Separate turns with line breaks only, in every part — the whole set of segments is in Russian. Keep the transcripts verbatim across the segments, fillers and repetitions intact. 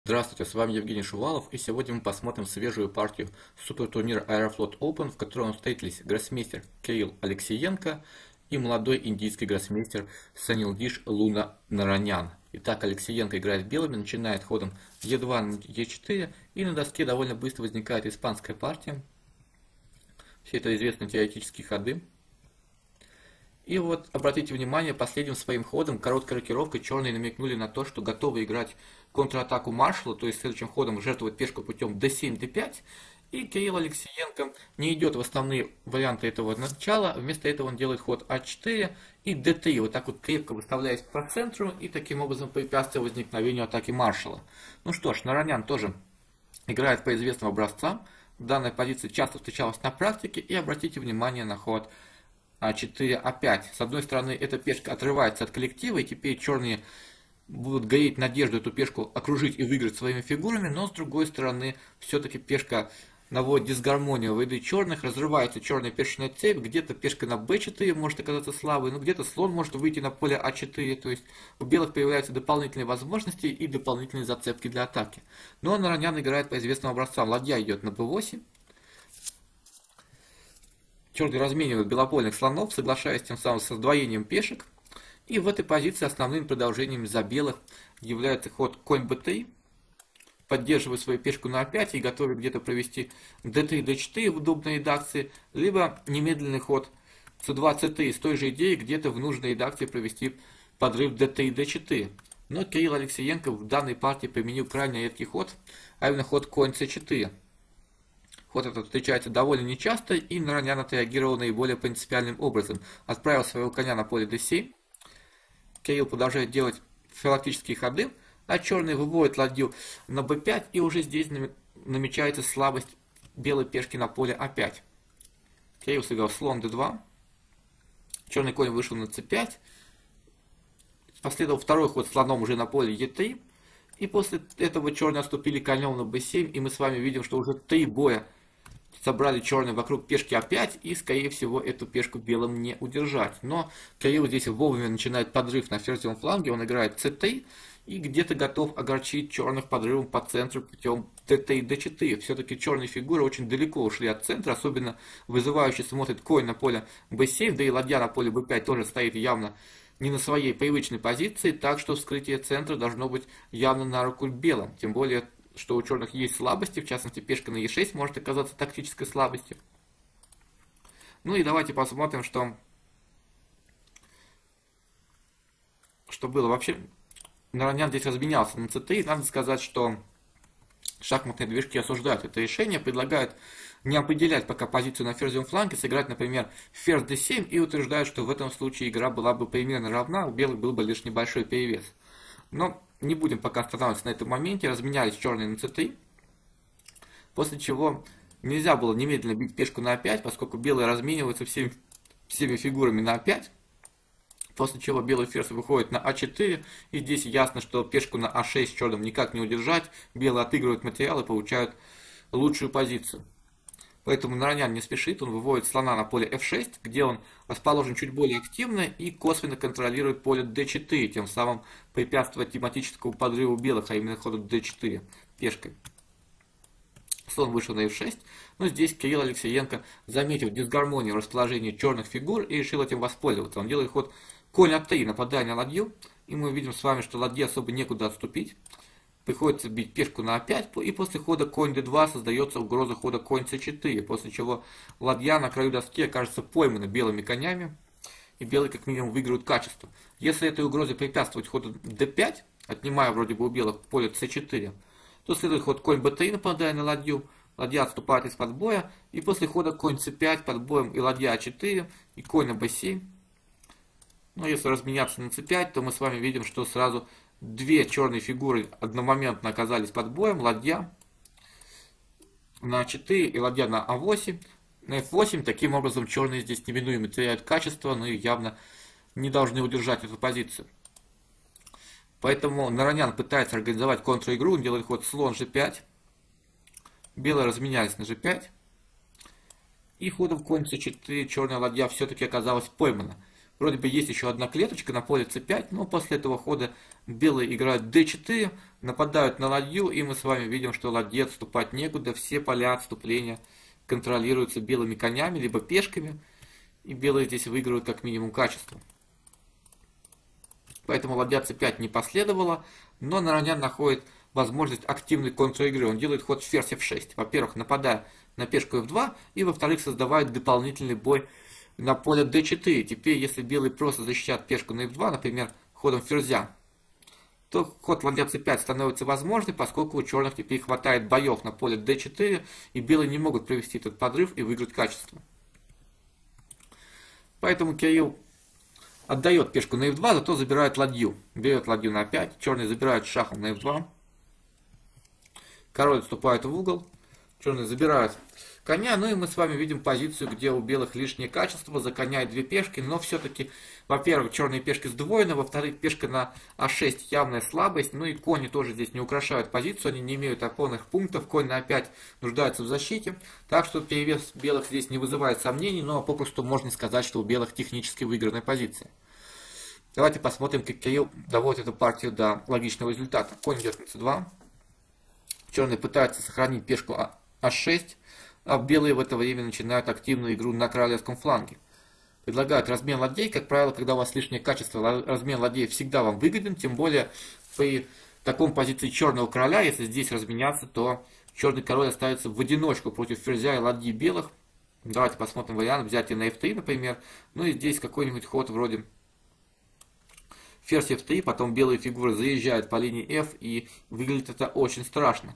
Здравствуйте, с вами Евгений Шувалов, и сегодня мы посмотрим свежую партию супертурнира Aeroflot Open, в котором встретились гроссмейстер Кирилл Алексеенко и молодой индийский гроссмейстер Санилдиш Луна Наранян. Итак, Алексеенко играет белыми, начинает ходом е два на е четыре, и на доске довольно быстро возникает испанская партия. Все это известные теоретические ходы. И вот, обратите внимание, последним своим ходом, короткой рокировкой, черные намекнули на то, что готовы играть контратаку маршала, то есть следующим ходом жертвовать пешку путем дэ семь дэ пять. И Кирилл Алексеенко не идет в основные варианты этого начала, вместо этого он делает ход а четыре и дэ три, вот так вот крепко выставляясь по центру и таким образом препятствуя возникновению атаки маршала. Ну что ж, Наранян тоже играет по известным образцам, данная позиция часто встречалась на практике, и обратите внимание на ход а четыре а пять. С одной стороны, эта пешка отрывается от коллектива, и теперь черные будут гореть надежду эту пешку окружить и выиграть своими фигурами, но с другой стороны, все-таки пешка наводит дисгармонию в ряды черных, разрывается черная пешечная цепь, где-то пешка на бэ четыре может оказаться слабой, но где-то слон может выйти на поле а четыре, то есть у белых появляются дополнительные возможности и дополнительные зацепки для атаки. Но Наранян играет по известным образцам. Ладья идет на бэ восемь. Черные разменивают белопольных слонов, соглашаясь тем самым с раздвоением пешек. И в этой позиции основными продолжениями за белых является ход конь бэ три, поддерживая свою пешку на а пять и готовя где-то провести дэ три дэ четыре в удобной редакции, либо немедленный ход цэ два цэ три с той же идеей где-то в нужной редакции провести подрыв дэ три дэ четыре. Но Кирилл Алексеенко в данной партии применил крайне редкий ход, а именно ход конь цэ четыре. Ход этот встречается довольно нечасто, и Наранян отреагировал наиболее принципиальным образом. Отправил своего коня на поле дэ семь. Кирилл продолжает делать профилактические ходы, а черный выводит ладью на бэ пять, и уже здесь намечается слабость белой пешки на поле а пять. Кирилл сыграл слон дэ два. Черный конь вышел на цэ пять. Последовал второй ход слоном уже на поле е три. И после этого черные отступили конем на бэ семь, и мы с вами видим, что уже три боя собрали черные вокруг пешки а пять, и скорее всего эту пешку белым не удержать. Но Кирилл здесь вовремя начинает подрыв на ферзевом фланге, он играет цэ три и где-то готов огорчить черных подрывом по центру путем дэ три дэ четыре. Все-таки черные фигуры очень далеко ушли от центра, особенно вызывающе смотрит конь на поле бэ семь, да и ладья на поле бэ пять тоже стоит явно не на своей привычной позиции, так что вскрытие центра должно быть явно на руку белым. Тем более, что у черных есть слабости, в частности пешка на е шесть может оказаться тактической слабостью. Ну и давайте посмотрим, что, что было. Вообще, Наранян здесь разменялся на цэ три. Надо сказать, что шахматные движки осуждают это решение, предлагают не определять пока позицию на ферзевом фланге, сыграть, например, ферзь дэ семь, и утверждают, что в этом случае игра была бы примерно равна, у белых был бы лишь небольшой перевес. Но не будем пока останавливаться на этом моменте. Разменялись черные на цэ три, после чего нельзя было немедленно бить пешку на а пять, поскольку белые размениваются всеми, всеми фигурами на а пять. После чего белый ферзь выходит на а четыре, и здесь ясно, что пешку на а шесть черным никак не удержать. Белые отыгрывают материал и получают лучшую позицию. Поэтому Наранян не спешит, он выводит слона на поле эф шесть, где он расположен чуть более активно и косвенно контролирует поле дэ четыре, тем самым препятствуя тематическому подрыву белых, а именно ходу дэ четыре пешкой. Слон вышел на эф шесть, но здесь Кирилл Алексеенко заметил дисгармонию расположения черных фигур и решил этим воспользоваться. Он делает ход конь а три, нападая на ладью, и мы видим с вами, что ладье особо некуда отступить. Приходится бить пешку на а пять, и после хода конь дэ два создается угроза хода конь цэ четыре, после чего ладья на краю доски окажется поймана белыми конями, и белые как минимум выиграют качество. Если этой угрозе препятствовать ходу дэ пять, отнимая вроде бы у белых поле цэ четыре, то следует ход конь бэ три, нападая на ладью, ладья отступает из-под боя, и после хода конь цэ пять под боем и ладья а четыре, и конь на бэ семь. Но если разменяться на цэ пять, то мы с вами видим, что сразу две черные фигуры одномоментно оказались под боем. Ладья на а четыре и ладья на а восемь. На эф восемь таким образом черные здесь неминуемо теряют качество, но и явно не должны удержать эту позицию. Поэтому Наранян пытается организовать контр-игру, он делает ход слон жэ пять. Белые разменялись на жэ пять. И ходом конь цэ четыре черная ладья все-таки оказалась поймана. Вроде бы есть еще одна клеточка на поле цэ пять, но после этого хода белые играют дэ четыре, нападают на ладью, и мы с вами видим, что ладье отступать некуда, все поля отступления контролируются белыми конями, либо пешками, и белые здесь выигрывают как минимум качество. Поэтому ладья цэ пять не последовала, но Наранян находит возможность активной контр-игры. Он делает ход ферзь эф шесть. Во-первых, нападая на пешку эф два, и во-вторых, создавает дополнительный бой на поле дэ четыре. Теперь, если белые просто защищают пешку на эф два, например, ходом ферзя, то ход ладья цэ пять становится возможным, поскольку у черных теперь хватает боев на поле дэ четыре, и белые не могут провести этот подрыв и выиграть качество. Поэтому Кирилл отдает пешку на эф два, зато забирает ладью. Берет ладью на пять, черные забирают шахом на эф два. Король отступает в угол, черные забирают коня, ну и мы с вами видим позицию, где у белых лишнее качество, загоняет две пешки, но все-таки, во-первых, черные пешки сдвоены, во-вторых, пешка на а шесть явная слабость, ну и кони тоже здесь не украшают позицию, они не имеют опорных пунктов, конь на а пять нуждается в защите, так что перевес белых здесь не вызывает сомнений, но попросту можно сказать, что у белых технически выигранная позиция. Давайте посмотрим, как Кирилл доводит эту партию до логичного результата. Конь идет на цэ два. Черные пытаются сохранить пешку а шесть, а белые в это время начинают активную игру на королевском фланге. Предлагают размен ладей. Как правило, когда у вас лишнее качество, размен ладей всегда вам выгоден. Тем более при таком позиции черного короля, если здесь разменяться, то черный король остается в одиночку против ферзя и ладьи белых. Давайте посмотрим вариант взятия на эф три, например. Ну и здесь какой-нибудь ход вроде ферзь эф три, потом белые фигуры заезжают по линии F, и выглядит это очень страшно.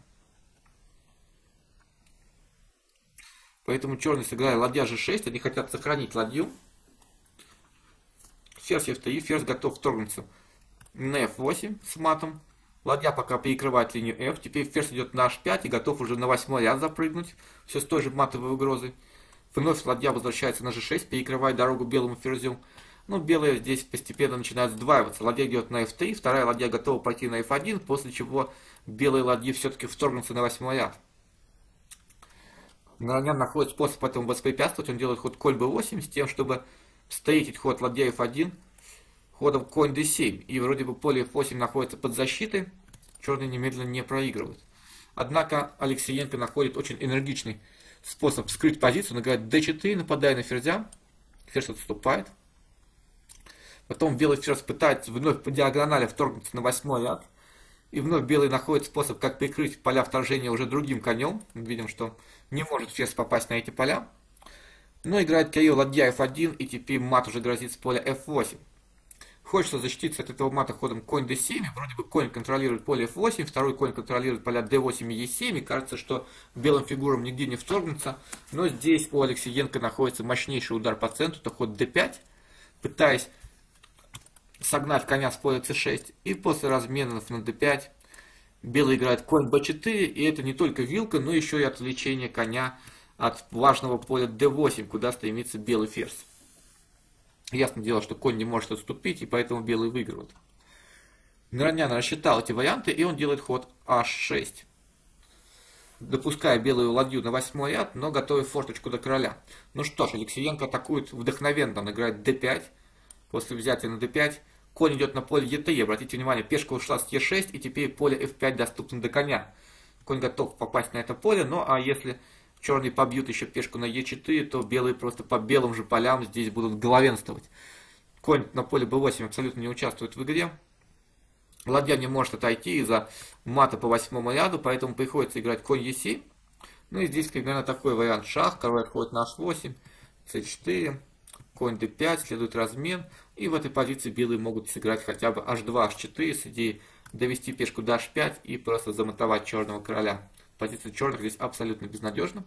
Поэтому черные сыграли ладья же шесть, они хотят сохранить ладью. Ферзь эф три, ферзь готов вторгнуться на эф восемь с матом. Ладья пока перекрывает линию F, теперь ферзь идет на аш пять и готов уже на восьмой ряд запрыгнуть, все с той же матовой угрозой. Вновь ладья возвращается на же шесть, перекрывает дорогу белому ферзю. Ну, белые здесь постепенно начинают сдваиваться. Ладья идет на эф три, вторая ладья готова пойти на эф один, после чего белые ладьи все-таки вторгнутся на восьмой ряд. Наранян находит способ этому воспрепятствовать. Он делает ход конь бэ восемь с тем, чтобы встретить ход ладья эф один ходом конь дэ семь. И вроде бы поле эф восемь находится под защитой. Черные немедленно не проигрывают. Однако Алексеенко находит очень энергичный способ скрыть позицию. Он играет дэ четыре, нападая на ферзя. Ферзь отступает. Потом белый ферзь пытается вновь по диагонали вторгнуться на восьмой ряд. И вновь белый находит способ, как прикрыть поля вторжения уже другим конем. Мы видим, что не может ферзь попасть на эти поля. Но играет Кирилл ладья эф один, и теперь мат уже грозит с поля эф восемь. Хочется защититься от этого мата ходом конь дэ семь. Вроде бы конь контролирует поле эф восемь, второй конь контролирует поля дэ восемь и е семь. И кажется, что белым фигурам нигде не вторгнуться. Но здесь у Алексеенко находится мощнейший удар по центру. Это ход дэ пять, пытаясь согнать коня с поля цэ шесть, и после разменов на дэ пять белый играет конь бэ четыре, и это не только вилка, но еще и отвлечение коня от важного поля дэ восемь, куда стремится белый ферзь. Ясно дело, что конь не может отступить, и поэтому белый выигрывает. Наранян рассчитал эти варианты, и он делает ход аш шесть, допуская белую ладью на восьмой ряд, но готовя форточку до короля. Ну что ж, Алексеенко атакует вдохновенно, он играет дэ пять. После взятия на дэ пять конь идет на поле е три. Обратите внимание, пешка ушла с е шесть, и теперь поле эф пять доступно до коня. Конь готов попасть на это поле, ну а если черные побьют еще пешку на е четыре, то белые просто по белым же полям здесь будут главенствовать. Конь на поле бэ восемь абсолютно не участвует в игре. Ладья не может отойти из-за мата по восьмому ряду, поэтому приходится играть конь е семь. Ну и здесь примерно такой вариант: шах, король отходит на аш восемь, цэ четыре. Конь дэ пять, следует размен, и в этой позиции белые могут сыграть хотя бы аш два, аш четыре, с идеей довести пешку до аш пять и просто замотовать черного короля. Позиция черных здесь абсолютно безнадежна.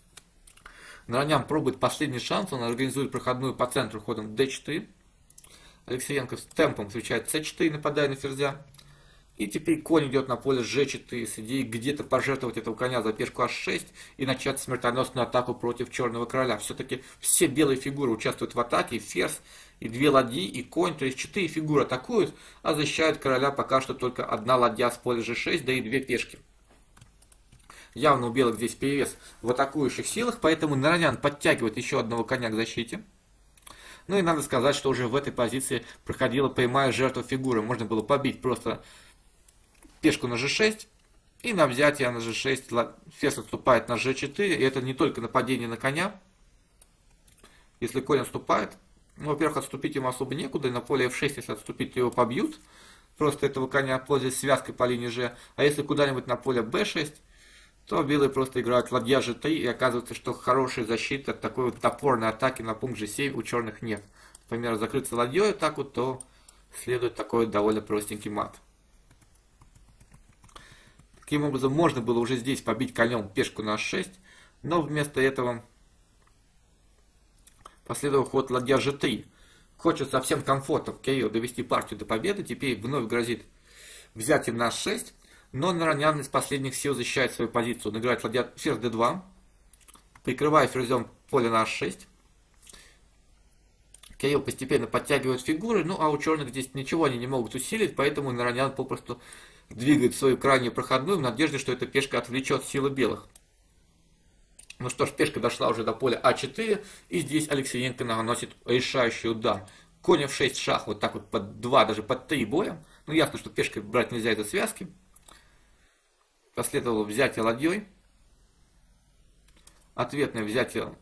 Наранян пробует последний шанс, он организует проходную по центру ходом дэ четыре. Алексеенко с темпом встречает цэ четыре, нападая на ферзя. И теперь конь идет на поле же четыре с идеей где-то пожертвовать этого коня за пешку аш шесть и начать смертоносную атаку против черного короля. Все-таки все белые фигуры участвуют в атаке, ферзь и две ладьи, и конь, то есть четыре фигуры атакуют, а защищает короля пока что только одна ладья с поля же шесть, да и две пешки. Явно у белых здесь перевес в атакующих силах, поэтому Наранян подтягивает еще одного коня к защите. Ну и надо сказать, что уже в этой позиции проходила прямая жертва фигуры. Можно было побить просто пешку на же шесть, и на взятие на же шесть ферзь отступает на же четыре. И это не только нападение на коня. Если конь отступает, ну, во-первых, отступить ему особо некуда, и на поле эф шесть, если отступить, то его побьют. Просто этого коня пользуясь связкой по линии же. А если куда-нибудь на поле бэ шесть, то белые просто играют ладья же три, и оказывается, что хорошей защиты от такой вот топорной атаки на пункт же семь у черных нет. Например, закрыться ладьей так вот, то следует такой довольно простенький мат. Таким образом, можно было уже здесь побить конем пешку на аш шесть, но вместо этого последовал ход ладья же три. Хочет совсем комфортно Кирилл довести партию до победы, теперь вновь грозит взятие на аш шесть, но Наранян из последних сил защищает свою позицию. Он играет ладья ферзь дэ два, прикрывая ферзем поле на аш шесть. Кирилл постепенно подтягивает фигуры, ну а у черных здесь ничего они не могут усилить, поэтому Наранян попросту двигает свою крайнюю проходную в надежде, что эта пешка отвлечет силы белых. Ну что ж, пешка дошла уже до поля а четыре, и здесь Алексеенко наносит решающий удар. Конь эф шесть шах вот так вот под два, даже под три боя. Ну ясно, что пешкой брать нельзя из-за связки. Последовало взятие ладьей. Ответное взятие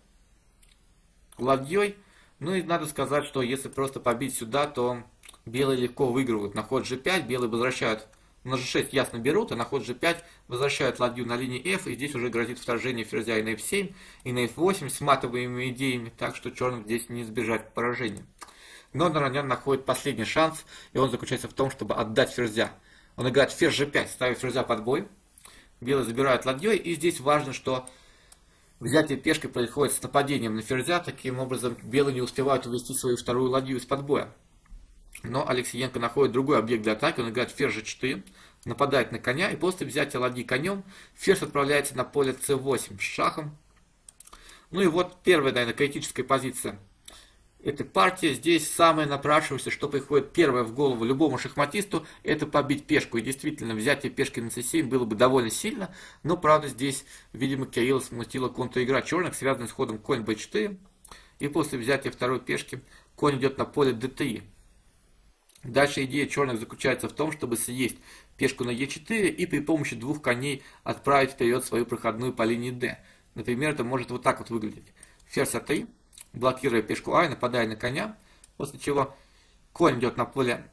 ладьей. Ну и надо сказать, что если просто побить сюда, то белые легко выигрывают. На ход же пять белые возвращают. На же шесть ясно берут, а на ход же пять возвращают ладью на линии эф, и здесь уже грозит вторжение ферзя и на эф семь, и на эф восемь с матовыми идеями, так что черным здесь не избежать поражения. Но Наранян находит последний шанс, и он заключается в том, чтобы отдать ферзя. Он играет ферзь же пять, ставит ферзя под бой, белые забирают ладьей, и здесь важно, что взятие пешкой происходит с нападением на ферзя, таким образом белые не успевают увести свою вторую ладью из-под боя. Но Алексеенко находит другой объект для атаки, он играет ферзь же четыре, нападает на коня, и после взятия ладьи конем ферзь отправляется на поле цэ восемь с шахом. Ну и вот первая, наверное, критическая позиция этой партии. Здесь самое напрашивающееся, что приходит первое в голову любому шахматисту, это побить пешку. И действительно, взятие пешки на цэ семь было бы довольно сильно, но правда здесь, видимо, Кирилла смутила контр-игра черных, связанная с ходом конь бэ четыре. И после взятия второй пешки конь идет на поле дэ три. Дальше идея черных заключается в том, чтобы съесть пешку на е четыре и при помощи двух коней отправить вперед свою проходную по линии d. Например, это может вот так вот выглядеть. Ферзь а три, блокируя пешку а и нападая на коня, после чего конь идет на поле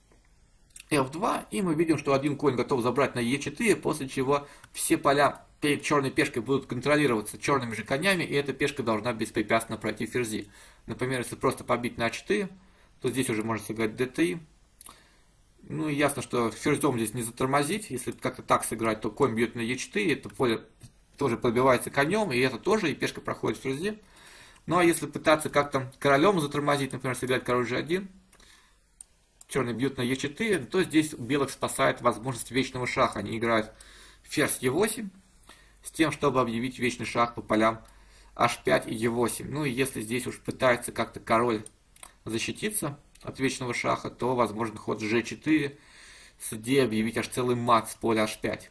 эф два, и мы видим, что один конь готов забрать на е четыре, после чего все поля перед черной пешкой будут контролироваться черными же конями, и эта пешка должна беспрепятственно пройти ферзи. Например, если просто побить на а четыре, то здесь уже можно сыграть дэ три. Ну и ясно, что ферзем здесь не затормозить. Если как-то так сыграть, то конь бьет на е четыре, это поле тоже пробивается конем, и это тоже, и пешка проходит ферзи. Ну а если пытаться как-то королем затормозить, например, сыграть король же один, черный бьет на е четыре, то здесь белых спасает возможность вечного шаха. Они играют ферзь е восемь с тем, чтобы объявить вечный шах по полям аш пять и е восемь. Ну и если здесь уж пытается как-то король защититься от вечного шаха, то возможно ход же четыре с идеей объявить аж целый мат с поля аш пять.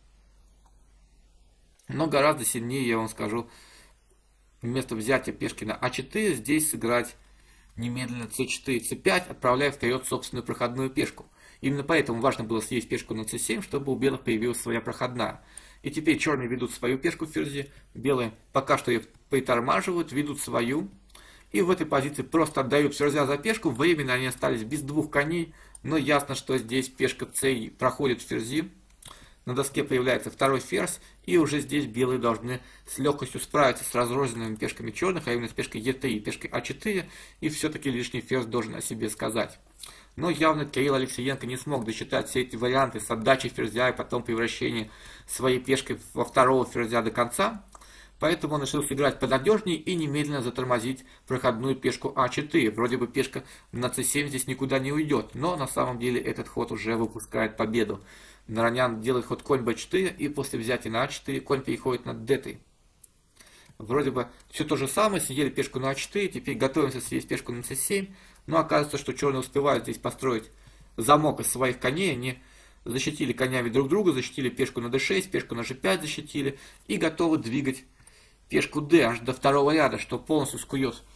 Но гораздо сильнее, я вам скажу, вместо взятия пешки на а четыре здесь сыграть немедленно цэ четыре, цэ пять, отправляя вперед собственную проходную пешку. Именно поэтому важно было съесть пешку на цэ семь, чтобы у белых появилась своя проходная. И теперь черные ведут свою пешку в ферзи, белые пока что ее притормаживают, ведут свою. И в этой позиции просто отдают ферзя за пешку. Временно они остались без двух коней. Но ясно, что здесь пешка c проходит ферзи. На доске появляется второй ферзь. И уже здесь белые должны с легкостью справиться с разрозненными пешками черных. А именно с пешкой е три и пешкой а четыре. И все-таки лишний ферзь должен о себе сказать. Но явно Кирилл Алексеенко не смог досчитать все эти варианты с отдачей ферзя и потом превращением своей пешкой во второго ферзя до конца. Поэтому он решил сыграть понадежнее и немедленно затормозить проходную пешку а четыре. Вроде бы пешка на цэ семь здесь никуда не уйдет, но на самом деле этот ход уже выпускает победу. Наранян делает ход конь бэ четыре, и после взятия на а четыре конь переходит на дэ три. Вроде бы все то же самое, съели пешку на а четыре, теперь готовимся съесть пешку на цэ семь, но оказывается, что черные успевают здесь построить замок из своих коней, они защитили конями друг друга, защитили пешку на дэ шесть, пешку на же пять защитили и готовы двигать пешку d аж до второго ряда, что полностью скует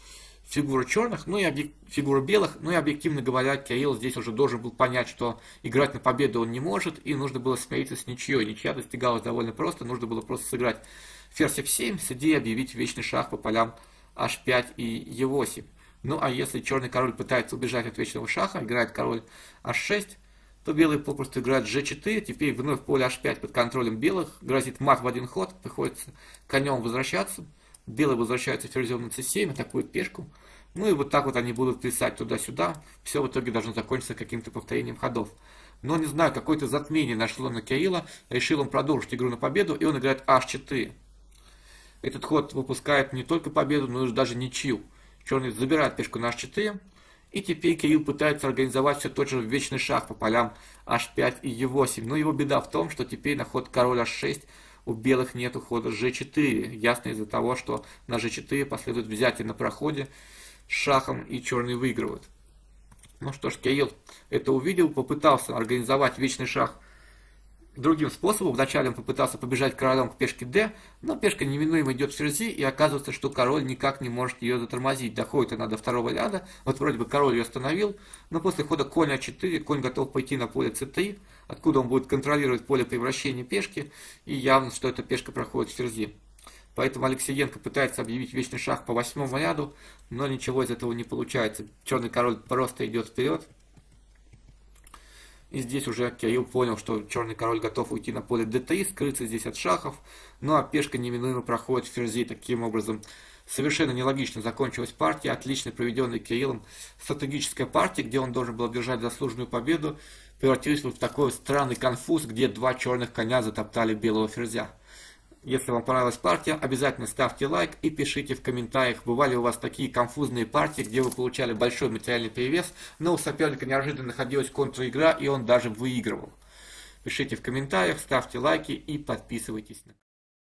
фигуры черных, ну и объек... фигуры белых, ну и объективно говоря, Кирилл здесь уже должен был понять, что играть на победу он не может, и нужно было смириться с ничьей. Ничья достигалась довольно просто, нужно было просто сыграть ферзь эф семь, сиди и объявить вечный шах по полям аш пять и е восемь. Ну а если черный король пытается убежать от вечного шаха, играет король аш шесть, то белый попросту играет же четыре, теперь вновь поле аш пять под контролем белых, грозит мат в один ход, приходится конем возвращаться. Белый возвращается ферзем на цэ семь, атакует пешку. Ну и вот так вот они будут плясать туда-сюда. Все в итоге должно закончиться каким-то повторением ходов. Но не знаю, какое-то затмение нашло на Кирилла. Решил он продолжить игру на победу, и он играет аш четыре. Этот ход выпускает не только победу, но и даже ничью. Черный забирает пешку на аш четыре. И теперь Кирилл пытается организовать все тот же вечный шах по полям аш пять и е восемь. Но его беда в том, что теперь на ход король аш шесть у белых нет хода же четыре. Ясно из-за того, что на же четыре последует взятие на проходе с шахом, и черный выигрывает. Ну что ж, Кирилл это увидел, попытался организовать вечный шах другим способом. Вначале он попытался побежать королем к пешке d, но пешка неминуемо идет в ферзи, и оказывается, что король никак не может ее затормозить. Доходит она до второго ряда, вот вроде бы король ее остановил, но после хода конь а четыре, конь готов пойти на поле цэ три, откуда он будет контролировать поле превращения пешки, и явно, что эта пешка проходит в ферзи. Поэтому Алексеенко пытается объявить вечный шах по восьмому ряду, но ничего из этого не получается. Черный король просто идет вперед. И здесь уже Кирилл понял, что черный король готов уйти на поле дэ три, скрыться здесь от шахов. Ну а пешка неминуемо проходит в ферзи. Таким образом, совершенно нелогично закончилась партия. Отлично проведенная Кириллом стратегическая партия, где он должен был одержать заслуженную победу, превратилась в такой странный конфуз, где два черных коня затоптали белого ферзя. Если вам понравилась партия, обязательно ставьте лайк и пишите в комментариях, бывали у вас такие конфузные партии, где вы получали большой материальный перевес, но у соперника неожиданно находилась контр-игра, и он даже выигрывал. Пишите в комментариях, ставьте лайки и подписывайтесь.